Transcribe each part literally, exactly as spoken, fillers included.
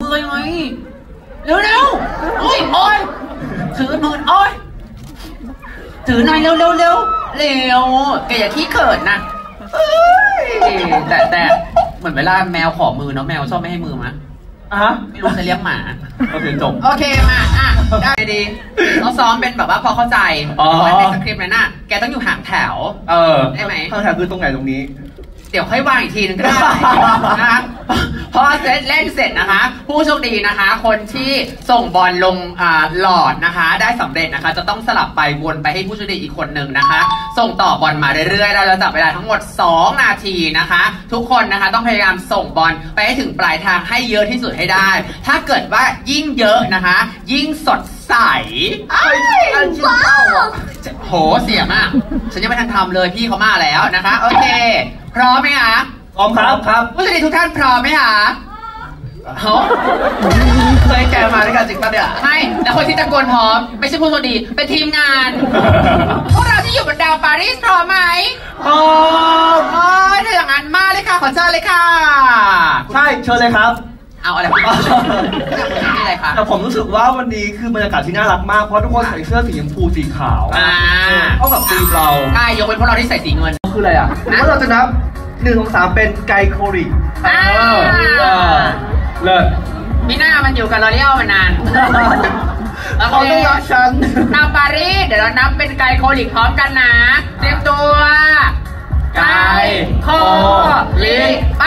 อไงเร็วเร็วโอ้ยโอ้ยถือมือโอ้ยถือหน่อยเร็วเร็วเร็วเร็วแกอย่าขี้เขินนะแต่แต่เหมือนเวลาแมวขอมือเนาะแมวชอบไม่ให้มือมั้ยอ่ะไม่รู้จะเลี้ยงหมาโอเคจบโอเคมาอ่ะได้ดีเราซ้อมเป็นแบบว่าพอเข้าใจในสคริปต์นั้นน่ะแกต้องอยู่ห่างแถวเออได้ไหมห่างแถวคือตรงไหนตรงนี้เดี๋ยวค่อยวางอีกทีนึงก็ได้นะคะพอเสร็จเล่นเสร็จนะคะผู้โชคดีนะคะคนที่ส่งบอลลงหลอดนะคะได้สำเร็จนะคะจะต้องสลับไปวนไปให้ผู้โชคดีอีกคนหนึ่งนะคะส่งต่อบอลมาเรื่อยๆเราจะจับเวลาทั้งหมดสองนาทีนะคะทุกคนนะคะต้องพยายามส่งบอลไปให้ถึงปลายทางให้เยอะที่สุดให้ได้ถ้าเกิดว่ายิ่งเยอะนะคะยิ่งสดใสโหเสียมากฉันยังไม่ทันทำเลยพี่เขามาแล้วนะคะโอเคพร้อมไหมคะพร้อมครับครับผู้โชคดีทุกท่านพร้อมไหมคะเคยแกมาด้วยกันจริงปะเนี่ยใช่แล้วคนที่ตะโกนพร้อมไม่ใช่ผู้โชคดีเป็นทีมงานพวกเราที่อยู่บนดาวปารีสพร้อมไหมพร้อมโอ้ยถ้าอย่างนั้นมาเลยค่ะขอเชิญเลยค่ะใช่เชิญเลยครับเอาอะไรอะไรคะแต่ผมรู้สึกว่าวันนี้คือบรรยากาศที่น่ารักมากเพราะทุกคนใส่เสื้อสีชมพูสีขาวเข้ากับทีมเราใช่ยกเว้นพวกเราที่ใส่สีเงินคืออะไรอ่ะว่าเราจะนับหนึ่งสองสามเป็นไกโคริเลิศมีหน้ามันอยู่กับลอรีอัลมานานเขาต้องรักฉันดาวปารีสเดี๋ยวเรานับเป็นไกโคลิกพร้อมกันนะเตรียมตัวไกโคลิกไป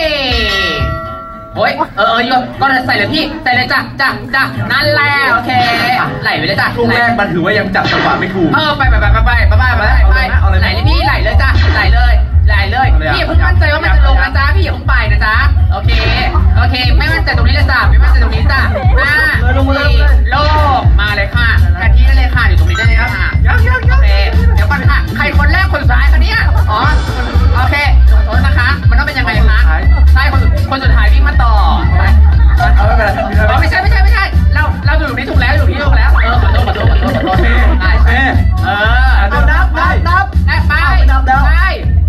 โอ้ยเออเออโยก็ใส่เลยพี่ใส่เลยจ้ะจ้ะจ้ะนั่นแหละโอเคไหลไปเลยจ้ะช่วงแรกมันถือว่ายังจับจังหวะไม่ถูกเออไปไปไปไปไปไปไปไปไหลเลยพี่ไหลเลยจ้ะไหลเลยไหลเลยพี่อย่าเพิ่งมั่นใจว่ามันจะลงนะจ๊ะพี่อย่าเพิ่งไปนะจ๊ะโอเคโอเคไม่มั่นใจตรงนี้เลยจ้ะไม่มั่นใจตรงนี้จ้ะห้าสี่โลกมาเลยค่ะแค่ที่ได้เลยค่ะอยู่ตรงนี้ได้เลยค่ะโอเคเดี๋ยวก่อนค่ะใครคนแรกคนสุดท้ายคะเนี่ยอ๋อโอเคโทษนะคะมันต้องเป็นยังไงคะใช่คนคนสุดท้ายวิ่งมาต่อไม่ใช่ไม่ใช่ไม่ใช่เราเราอยู่ตรงนี้ถูกแล้วอยู่ที่ถูกแล้วเออขอโทษขอโทษขอโทษขอโทษได้ใช่เออเอานับนับนับนับไปนับนับไป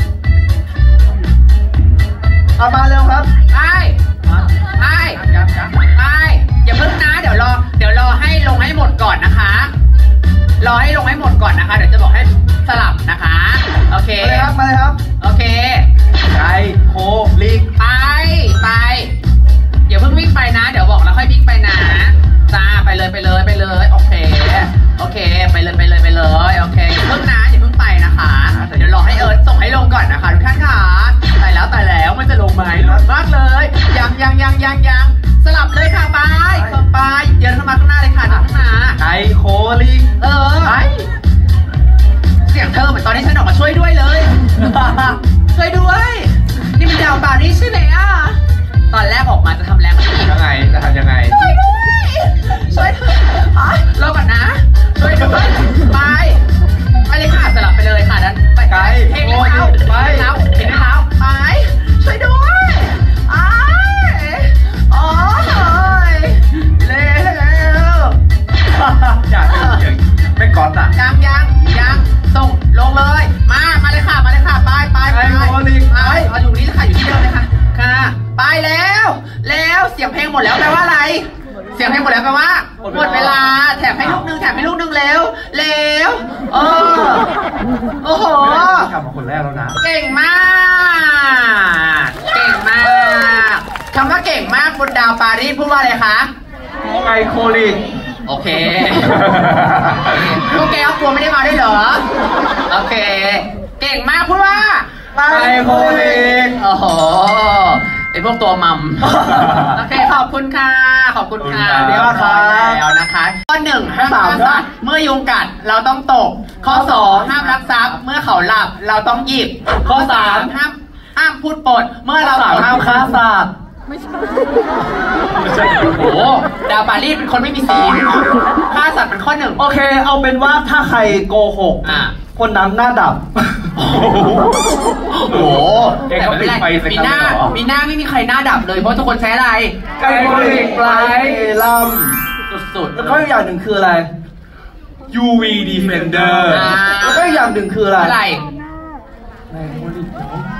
เอามาเร็วครับไปไปไปอย่าเพิ่งนะเดี๋ยวรอเดี๋ยวรอให้ลงให้หมดก่อนนะคะรอให้ลงให้หมดก่อนนะคะเดี๋ยวจะบอกให้สลับนะคะโอเคมาเลยครับมาเลยครับโอเคไกโคลิกไปไปอย่าเพิ่งวิ่งไปนะเดี๋ยวบอกแล้วค่อยวิ่งไปนะจ้าไปเลยไปเลยไปเลยโอเคโอเคไปเลยไปเลยไปเลยโอเคอย่าเพิ่งนะอย่าเพิ่งไปนะคะเดี๋ยวรอให้เอิร์ธส่งให้ลงก่อนนะคะทุกท่านค่ะตายแล้วตายแล้วมันจะลงไหมลงมากเลยยังยังยังยังยังสลับเลยค่ะไปไปเดินเข้ามาข้างหน้าเลยค่ะเดินข้างหน้าไกโคลิกเออเสียงเธอเหมือนตอนที่ฉันออกมาช่วยด้วยเลยช่วยด้วยนี่มันดาวปารีสใช่ไหมอ่ะตอนแรกออกมาจะทำแรงกว่านี้ยังไงจะทำยังไงช่วยด้วยช่วยด้วยรอก่อนนะช่วยด้วยไปไปเลยค่ะสลับไปเลยค่ะนั้นไปไกลเพ่งเท้าไปเท้าเพ่งเท้าไปช่วยด้วยไอ้โอ้ยเร็วอย่าไม่กอดอ่ะยังยังยังส่งลงเลยมามาเลยค่ะมาเลยค่ะไปไปไปไปเอาอยู่นี่เลยค่ะอยู่ที่เดิมเลยค่ะค่ะไปแล้วแล้วเสียงเพลงหมดแล้วแปลว่าอะไรเสียงเพลงหมดแล้วแปลว่าหมดเวลาแถมให้ลูกนึงแถมให้ลูกนึงเร็วเร็วเออโอ้โหกลับมาคนแรกแล้วนะเก่งมากเก่งมากคำว่าเก่งมากบนดาวปารีสพูดว่าอะไรคะไกโคลิกโอเคพวกแกเอากลัวไม่ได้มาได้เหรอโอเคเก่งมากพูดว่าไกโคลิกโอ้โหไอพวกตัวมัมโอเคขอบคุณค่ะขอบคุณค่ะเดี๋ยวค่ะแล้วนะคะข้อหนึ่งห้ามฆ่าสัตว์เมื่อยุงกัดเราต้องตกข้อสองห้ามลักทรัพย์เมื่อเขาหลับเราต้องหยิบข้อสามห้ามห้ามพูดปดเมื่อเราห้ามฆ่าสัตว์ไม่ใช่โอ้ดาวปารีสเป็นคนไม่มีศีลฆ่าสัตว์เป็นข้อหนึ่งโอเคเอาเป็นว่าถ้าใครโกหกคนนั้นหน้าดับโอ้โหแต่ไม่เป็นไรมีหน้ามีหน้าไม่มีใครหน้าดับเลยเพราะทุกคนใช้อะไรไกโคลิกไลท์ลำสุดๆแล้วก็อีกอย่างหนึ่งคืออะไร ยู วี Defender แล้วก็อีกอย่างหนึ่งคืออะไรอะไร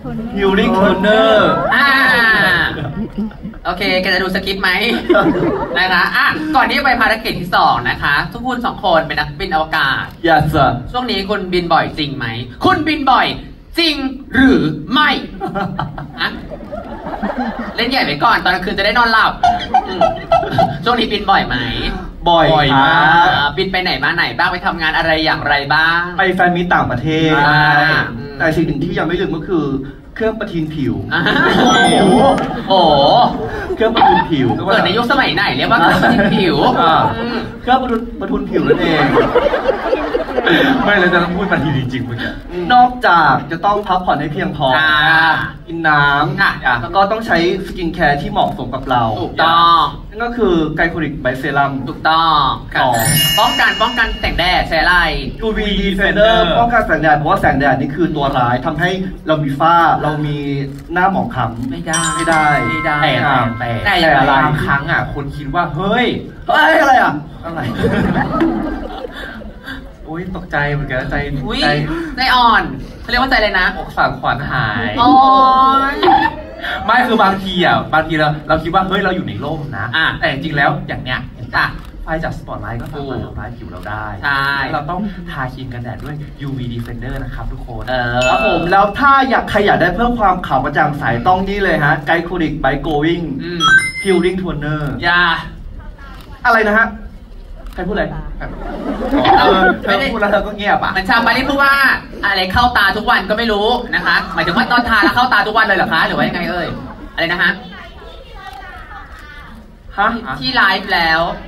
Healing Toner อ่าโอเคแกจะดูสคริปต์ไหม นะคะอ่ะก่อนที่จะไปภารกิจที่สองนะคะ ทุกคนสองคนเป็นนักบินอวกาศ Yes sir ช่วงนี้คุณบินบ่อยจริงไหมคุณบินบ่อยจริงหรือไม่อะเล่นใหญ่ไปก่อนตอนกลางคืนจะได้นอนหลับช่วงนี้บินบ่อยไหมบ่อยมามากกบินไปไหนมาไหนบ้างไปทำงานอะไรอย่างไรบ้างไปแฟนมีตต่างประเทศอ่าแต่สิ่งหนึ่งที่ยังไม่ลืมก็คือเครื่องประทินผิวอ่าโอ้โหเครื่องประทินผิวเกิดในยุคสมัยไหนเรียกว่าเครื่องประทินผิวอ่าอืมเครื่องประทุนประทุนผิวนั่นเองไม่เลยจะต้องพูดมาทีจริงๆเมื่อกี้นอกจากจะต้องพักผ่อนให้เพียงพออ่ากินน้ค่ะำแล้วก็ต้องใช้สกินแคร์ที่เหมาะสมกับเราถูกต้องนั่นก็คือไกลโคลิกไบเซรัมถูกต้องค่ะต่อป้องกันป้องกันแสงแดดใช้อะไรยู วี Defender ป้องกันแสงแดดเพราะว่าแสงแดดนี่คือตัวร้ายทำให้เรามีฝ้าเรามีหน้าหมองคล้ำไม่ได้ไม่ได้ไม่ได้แต่อ่าแต่แต่แต่อะไรบางครั้งอ่ะคนคิดว่าเฮ้ยเอ้ยอะไรอ่ะอะไรโอ๊ยตกใจเหมือนกันใจอุ้ยใจใจอ่อนเขาเรียกว่าใจเลยนะอกสั่นขวัญหายโอ้ยไม่คือบางทีอ่ะบางทีเราเราคิดว่าเฮ้ยเราอยู่ในร่มนะอ่ะแต่จริงๆแล้วอย่างเนี้ยเห็นปะอ่ะไฟจากสปอตไลท์ก็สามารถทำร้ายผิวเราได้ใช่เราต้องทาครีมกันแดดด้วย ยู วี Defender นะครับทุกคนเออครับผมแล้วถ้าอยากใครอยากได้เพิ่มความขาวกระจ่างใสต้องนี่เลยฮะไกลโคลิกไบโกวิ่งอืมฮิลลิ่งทวนเนอร์อย่าอะไรนะฮะ ใครพูดอะไรเออเธอพูดแล้วเธอก็เงียบอ่ะมันชาวบาลีพูดว่าอะไรเข้าตาทุกวันก็ไม่รู้นะคะ หมายถึงว่าตอนทานแล้วเข้าตาทุกวันเลยเหรอคะ หรือว่ายังไงเอ่ย อะไรนะฮะฮะที่ไลฟ์แล้ว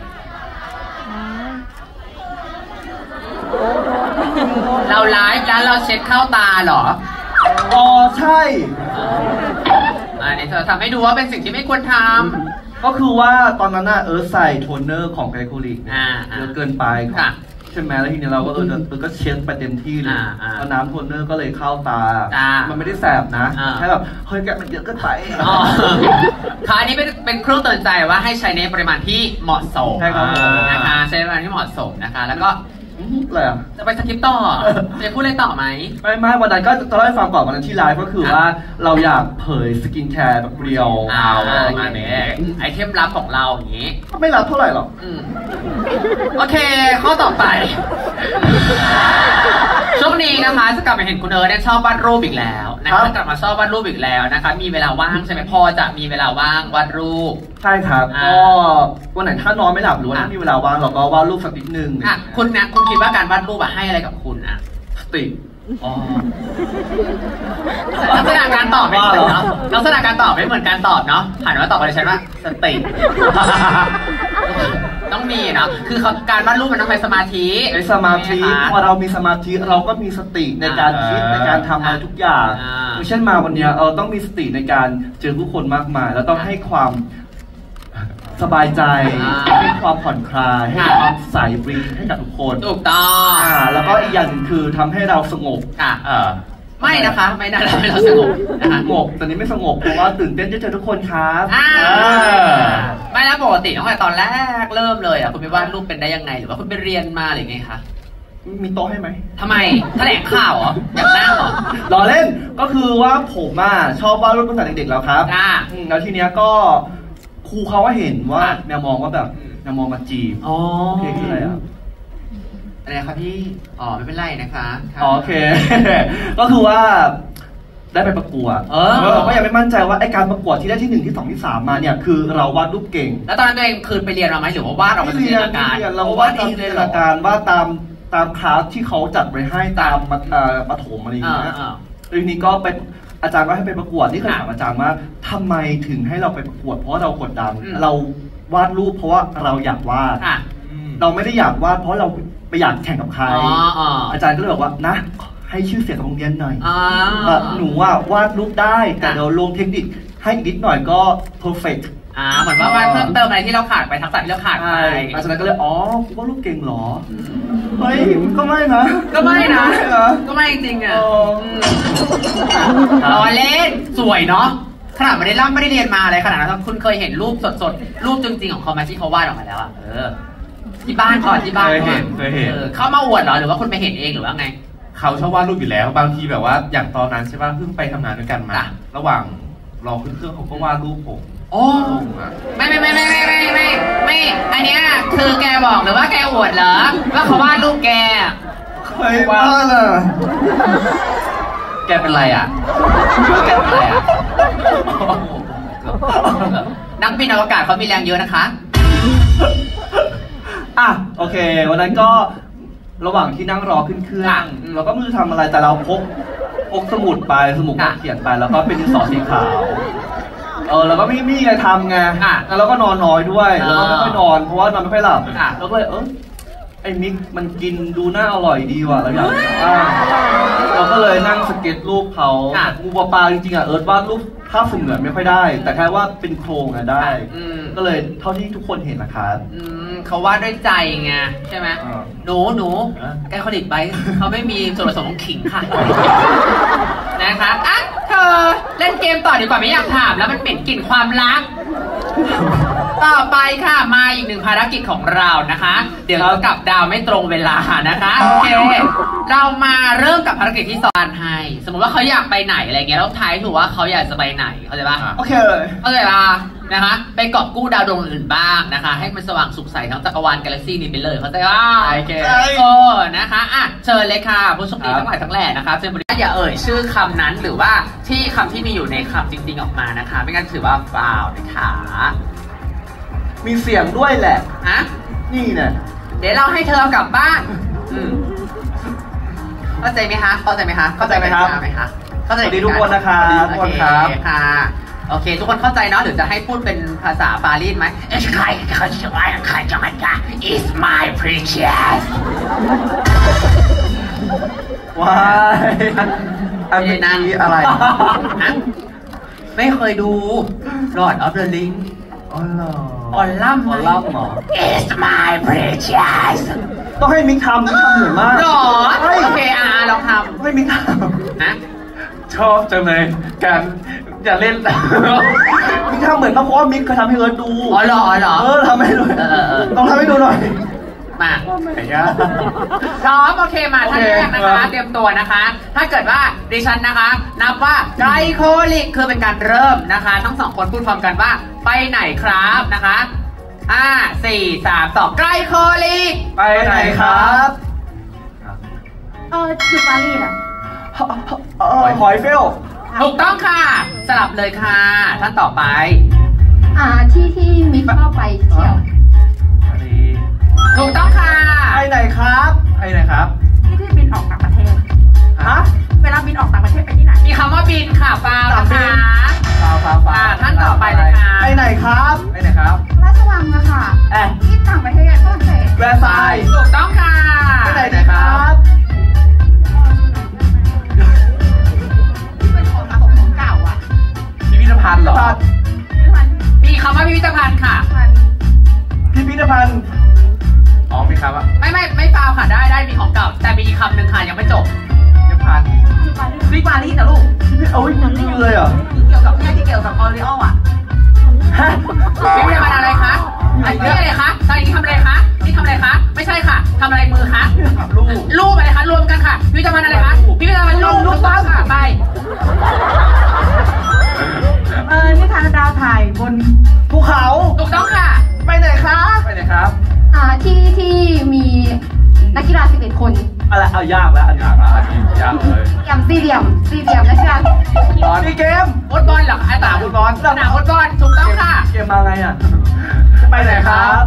เราไลฟ์แล้วเราเช็ดเข้าตาเหรออ๋อใช่อันนี้เธอทำให้ดูว่าเป็นสิ่งที่ไม่ควรทก็คือว่าตอนนั้นน่ะเออใส่โทนเนอร์ของไกลโคลิกอ่าเยอะเกินไปค่ะใช่ไหมแล้วทีนี้เราก็เออเออก็เช็ดไปเต็มที่เลยอ่าอ่าแล้วน้ำโทนเนอร์ก็เลยเข้าตาจ้ามัมันไม่ได้แสบนะอ่าแค่แบบเฮ้ยแกมันเยอะเกินไปอ๋อค่ะอันนี้เป็นเป็นเครื่องเตือนใจว่าให้ใช้ในปริมาณที่เหมาะสมใช่ครับผมนะคะใช้ในปริมาณที่เหมาะสมนะคะ แล้วก็อื้อหืออะไรอ่ะจะไปสคริปต์ต่อจะพูดอะไรต่อไหมไม่ไม่วันนั้นก็จะเล่าให้ฟังก่อนวันนั้นที่ไลฟ์ก็คือว่าเราอยากเผยสกินแคร์แบบเรียวอ่าอะไรประมาณอย่างนี้เงี้ยไอเทมลับของเราอย่างนี้ก็ไม่รับเท่าไหร่หรอกอืมโอเค ข้อต่อไป ช่วงนี้นะคะจะกลับมาเห็นคุณเอิร์ธเนี่ยชอบวาดรูปอีกแล้วนะคะกลับมาชอบวาดรูปอีกแล้วนะคะ มีเวลาว่างใช่ไหมพอจะมีเวลาว่างวาดรูปใช่ครับอ่าก็วันไหนถ้านอนไม่หลับหรือว่าอ่ะถ้ามีเวลาว่างเราก็วาดรูปสักนิดนึงอ่ะคุณนะคุณคิดว่าการวาดรูปอะให้อะไรกับคุณอะสติอ๋อลักษณะการตอบไม่เหมือนเนาะลักษณะการตอบไม่เหมือนการตอบเนาะหันมาตอบอะไรฉันว่าสติ ต้องมีเนาะคือเขาการวาดรูปมันต้องใช้สมาธิในสมาธิใช่ไหคะพอเรามีสมาธิเราก็มีสติในการคิดอ่าในการทำอะไรทุกอย่างอ่าอย่างเช่นมาวันเนี้ยเราต้องมีสติในการเจอผู้คนมากมาย แล้วต้องให้ความสบายใจอ่าให้ความผ่อนคลายให้ค่ะความใสฟรีให้กับทุกคนถูกต้องอ่าแล้วก็อีกอย่างหนึ่งคือทำให้เราสงบค่ะเออไม่นะคะ ไม่น่าทำให้เราสงบนะคะสงบตอนนี้ไม่สงบเพราะว่าตื่นเต้นจะเจอทุกคนครับอ่าอ่าไม่นะปกติตั้งแต่ตอนแรกเริ่มเลยอ่ะคุณไปวาดรูปเป็นได้ยังไง หรือว่าคุณไปเรียนมาหรือไงคะมีโต๊ะให้ไหมทำไมแถลงข่าวเหรออยากนั่งเหรอรอเล่นก็คือว่าผมอ่ะชอบวาดรูปตั้งแต่เด็กๆแล้วครับอ่าอืมแล้วทีเนี้ยก็ครูเขาว่าเห็นว่าอ่ะแนวมองว่าแบบอืมแนวมองมาจีบอ๋อโอเคคืออะไรอ่ะอะไรครับพี่อ๋อไม่เป็นไรนะคะค่ะอ๋อโอเค ก็คือว่าได้ไปประกวดเออเราก็ยังไม่มั่นใจว่าไอการประกวดที่ได้ที่หนึ่งที่สองที่สามมาเนี่ยคือเราวาดรูปเก่งแล้วตอนนั้นตัวเองคืนไปเรียนมาไหมหรือว่าวาดออกมาจากจินตนาการไม่เรียนเราวาดตามจินตนาการวาดตามตามคลาสที่เขาจัดไว้ให้ตามมัธเอ่อประถมอะไรอย่างอ่าเงี้ยอ่าทีนี้ก็ไปอาจารย์ก็ให้ไปประกวดที่เคยค่ะถามอาจารย์ว่าทำไมถึงให้เราไปประกวด เพราะเรากดดันอืมเราวาดรูปเพราะว่าเราอยากวาดค่ะเราไม่ได้อยากวาดเพราะเราไปอยากแข่งกับใครอ๋ออ๋ออาจารย์ก็เลยบอกว่านะให้ชื่อเสียงของโรงเรียนหน่อยอ๋อเอ่อหนูว่าวาดรูปได้แต่ค่ะเดี๋ยวลงเทคนิคให้อีกนิดหน่อยก็ perfect อ่าเหมือนว่าวาดเพิ่มเติมอะไรที่เราขาดไปทักษะที่เราขาดไปใช่อาจารย์ก็เลยอ๋อกูวาดรูปเก่งเหรอเฮ้ยก็ไม่นะก็ไม่นะไม่นะก็ไม่จริงๆอ่ะเออรอเล่นสวยเนาะขนาดไม่ได้ร่ำไม่ได้เรียนมาอะไรขนาดนั้นคุณเคยเห็นรูปสดๆรูปจริงๆของเขาไหมที่เขาวาดออกมาแล้วอ่ะเออที่บ้านก่อนที่บ้านเคยก่เห็อนเคยเห็นออเข้ามาอวดเหรอหรือว่าคุณไปเห็นเองหรือว่าไงเขาชอบวาดรูปอยู่แล้วบางทีแบบว่าอย่างตอนนั้นใช่ป่ะเพิ่งไปทำงานด้วยกันมาระหว่างรอขึ้นเครื่องเขาก็วาดรูปผมโอ้ไม่ไม่ไม่ไม่ไม่ไม่ไม่ไม่อันเนี้ยคือแกบอกหรือว่าแกอวดเหรอว่าเขาวาดรูปแกใครวาดล่ะแกเป็นไรอ่ะแกเป็นไรอ่ะนักบินอวกาศเขามีแรงเยอะนะคะอ่ะโอเควันนั้นก็ระหว่างที่นั่งรอขึ้นเครื่องเราก็ไม่รู้ทำอะไรแต่เราพกพกสมุดไปสมุดเขียนไปแล้วก็เป็นดินสอสีขาวเออแล้วก็ไม่มีอะไรทำไงแล้วเราก็นอนน้อยด้วยแล้วก็ไม่ค่อยนอนเพราะว่านอนไม่ค่อยหลับแล้วก็เลยเออไอ้มิกมันกินดูน่าอร่อยดีว่ะเราอยากเราก็เลยนั่งสเก็ตรูปเขางูปลาปลาจริงๆอ่ะเอิร์ธวาดรูปภาพเสมือนไม่ค่อยได้แต่แค่ว่าเป็นโครงอะได้ก็เลยเท่าที่ทุกคนเห็นนะครับเขาวาดด้วยใจไงใช่ไหมหนูหนูแกคดิตไปเขาไม่มีส่วนผสมของขิงค่ะนะคะอ่ะเธอเล่นเกมต่อดีกว่าไม่อยากถามแล้วมันเหม็นกลิ่นความรักต่อไปค่ะมาอีกหนึ่งภารกิจของเรานะคะเดี๋ยวเรากลับดาวไม่ตรงเวลานะคะโอเคเรามาเริ่มกับภารกิจที่สองให้สมมติว่าเขาอยากไปไหนอะไรเงี้ยแล้วทายถูกว่าเขาอยากจะไปไหนเข้าใจป่ะโอเคเลยเข้าใจป่ะนะคะไปกอบกู้ดาวดวงอื่นบ้างนะคะให้มันสว่างสุขใสทั้งจักรวาลกาแล็กซี่นี้ไปเลยเข้าใจป่ะโอเคโอ้นะคะอ่ะเชิญเลยค่ะผู้โชคดีทั้งหลายทั้งแหล่นะคะเชิญบริการอย่าเอ่ยชื่อคำนั้นหรือว่าที่คำที่มีอยู่ในคำจริงๆออกมานะคะไม่งั้นถือว่าฟาวล์นะคะมีเสียงด้วยแหละฮะนี่เนี่ยเดี๋ยวเราให้เธอเอากลับบ้านเข้าใจไหมคะเข้าใจไหมคะเข้าใจไหมครับไหมคะเข้าใจดีทุกคนนะครับทุกคนครับค่ะโอเคทุกคนเข้าใจเนาะหรือจะให้พูดเป็นภาษาปารีสไหม It's my It's my precious ว้ายอันนี้อะไรไม่เคยดู Lord of the Ring อ๋อเหรอออนล่ำออนล่ำหรอ It's my precious ต้องให้มิกทำมิกทำเหนื่อยมากหรอโอเคอ่ะลองทำให้มิกทำนะชอบจังเลยการอย่าเล่นมิกทำเหมือนมากเพราะว่ามิกเคยทำให้เอิร์ธดูอ๋อเหรอเหรอเออทำให้ดูต้องทำให้ดูหน่อยมาพร้อมโอเคมาท่านแรกนะคะเตรียมตัวนะคะถ้าเกิดว่าดิฉันนะคะนับว่าไกลโคลิกคือเป็นการเริ่มนะคะทั้งสองคนพูดพร้อมกันว่าไปไหนครับนะคะห้าสี่สามสองไกลโคลิกไปไหนครับเอออยู่ปารีสอ่ะหอยเฟลถูกต้องค่ะสลับเลยค่ะท่านต่อไปอ่าที่ที่มิกชอบไปเที่ยวถูกต้องค่ะไปไหนครับไปไหนครับที่ที่บินออกต่างประเทศฮะเวลาบินออกต่างประเทศไปที่ไหนมีคำว่าบินค่ะฟาวนะคะฟาวฟาวฟาวท่านต่อไปเลยค่ะไปไหนครับไปไหนครับราชวังอะค่ะเอ๊ะที่ต่างประเทศฝรั่งเศสแวร์ซายถูกต้องค่ะไปไหนดีครับที่เป็นของมาของของเก่าอะพิพิธภัณฑ์เหรอมีคำว่าพิพิธภัณฑ์ค่ะพิพิธภัณฑ์อ๋อมีครับว่าไม่ไม่ไม่ฟาวค่ะได้ได้มีของเก่าแต่มีอีกคำหนึ่งค่ะยังไม่จบพิพิธภัณฑ์วิปารีสนะลูกโอ้ยนี่เลยเหรอเกี่ยวกับแม่ที่เกี่ยวกับออริโออ่ะฮะพิพิธภัณฑ์อะไรคะอันนี้อะไรคะตอนนี้ทำอะไรคะนี่ทำอะไรคะไม่ใช่ค่ะทำอะไรมือคะรูปรูปอะไรคะรวมกันค่ะพิพิธภัณฑ์อะไรคะพิพิธภัณฑ์รูปรูปบ้างค่ะไปเออนี่ทางดาวถ่ายบนภูเขาถูกต้องค่ะไปไหนครับไปไหนครับอ่าที่ที่มีนักกีฬาสิบเอ็ดคนอะไรเอายากแล้วอันยากแล้วยากเลยสี่เหลี่ยมสี่เหลี่ยมสี่เหลี่ยมนักกีฬาบอลนี่เกมฟุตบอลเหรอไอ้ตาฟุตบอลสนามฟุตบอลถูกต้องค่ะเกมมาไงอ่ะไปไหนครับ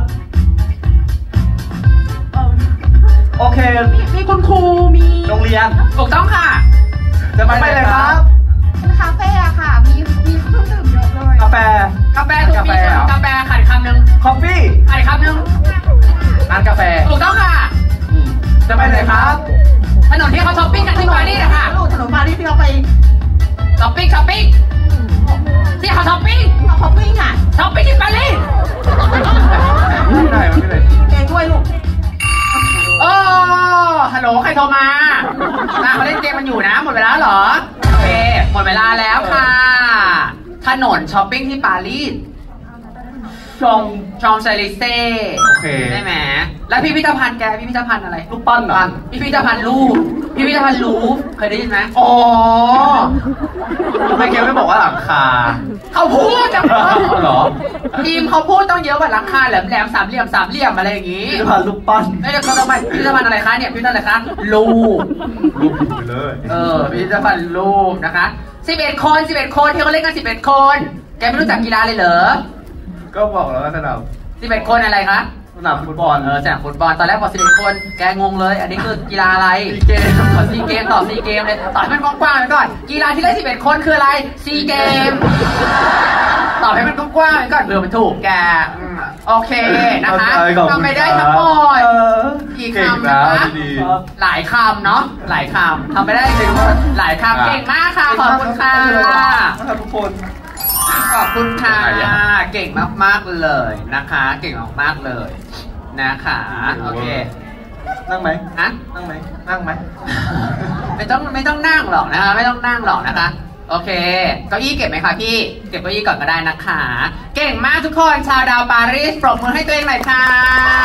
โอเคมีมีคุณครูมีโรงเรียนถูกต้องค่ะจะไปไหนครับเป็นคาเฟ่ค่ะมีมีเครื่องดื่มเยอะเลยกาแฟกาแฟถูกมีกาแฟขาดคำหนึ่งคอฟฟี่ขาดคำหนึ่งร้านกาแฟถูกต้องค่ะจะไปไหนครับถนนที่เขาช้อปปิ้งกันที่ปารีสนะคะถนนปารีสที่เขาไปช้อปปิ้งช้อปปิ้งที่เขาช้อปปิ้งเขาช้อปปิ้งอ่ะช้อปปิ้งที่ปารีสไม่ได้ไม่ได้เองด้วยลูกโอ้ฮัลโหลใครโทรมาน่าเขาเล่นเกมมันอยู่นะหมดเวลาเหรอโอเคหมดเวลาแล้วค่ะถนนช้อปปิ้งที่ปารีสชองชองไซลิเซ่โอเคใช่ไหมแล้วพิพิธภัณฑ์แกพิพิธภัณฑ์อะไรรูปปั้นเหรอพิพิธภัณฑ์รูปพิพิธภัณฑ์รูปเคยได้ยินไหมอ๋อทำไมแกไม่บอกว่าหลังคาเขาพูดจังเหรอทีมเขาพูดต้องเยอะกว่าราคาแหลมแหลมๆสามเหลี่ยมสามเหลี่ยมอะไรอย่างงี้พิพิธภัณฑ์รูปปั้นแล้วจะทำไมพิพิธภัณฑ์อะไรคะเนี่ยพิพิธภัณฑ์อะไรคะรูปรูปผิดไปเลยเออพิพิธภัณฑ์รูปนะคะสิบเอ็ดคนสิบเอ็ดคนที่เขาเล่นกันสิบเอ็ดคนแกไม่รู้จักกีฬาเลยเหรอก็บอกแล้วว่าสนามสิบเอ็ดคนอะไรคะสนามฟุตบอลเออสนามฟุตบอลตอนแรกบอกสิบเอ็ดคนแกงงเลย อันนี้คือกีฬาอะไรซีเกมต่อซีเกมต่อซีเกมเลยต่อให้มันกว้างๆไปก่อนกีฬาที่เล่นสิบเอ็ดคนคืออะไรซีเกมตอบให้มันกว้างๆไปก่อนเผื่อมันถูกแกอืมโอเคนะคะทำไปได้ทั้งหมดเออกี่เก่งคำนะนะคะดีครับหลายคำเนาะหลายคำทำไปได้ถึงหลายคำเก่งมากค่ะขอบคุณค่ะขอบคุณทุกคนขอบคุณค่ะเก่งมากๆเลยนะคะ เก่งมากๆเลยนะคะโอเคนั่งไหมฮะนั่งไหมนั่งไหมไม่ต้องไม่ต้องนั่งหรอกนะคะไม่ต้องนั่งหรอกนะคะโอเคเก้าอี้เก็บไหมคะพี่เก็บเก้าอี้ก่อนก็ได้นะคะ เก่งมากทุกคนชาวดาวปารีสปรบมือให้ตัวเองหน่อยค่ะ